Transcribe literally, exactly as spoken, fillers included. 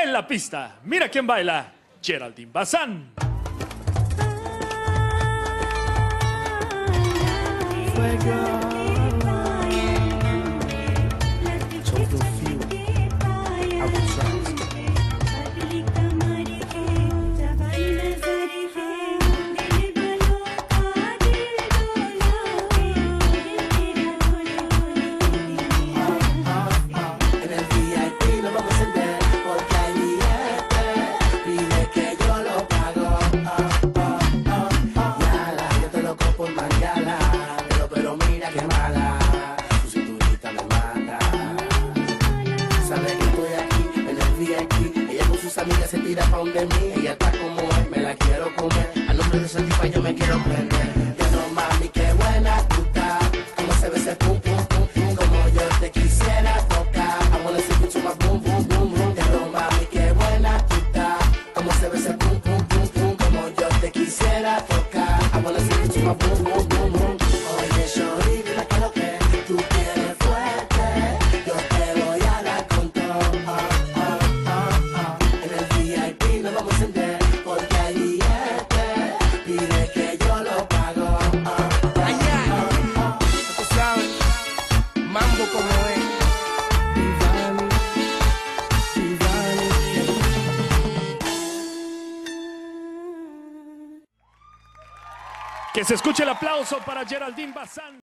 En la pista, mira quién baila, Geraldine Bazán. Amiga se tira pa' donde mí, ella está como es, me la quiero comer, al nombre de esa tipa yo me quiero prender. Ya no mami, qué buena tú estás, como se ve ese pum pum pum pum, como yo te quisiera tocar, I wanna see you to my boom boom boom boom. Ya no mami, qué buena tú estás, como se ve ese pum pum pum pum, como yo te quisiera tocar, I wanna see you to my boom boom boom boom. Oye shorty, dime que lo que tú quieres fuerte, yo te voy a dar con todo. Nos vamos a encender porque hay billete, pide que yo lo pago. Allá, tú sabes, mambo como es. Que se escuche el aplauso para Geraldine Bazán.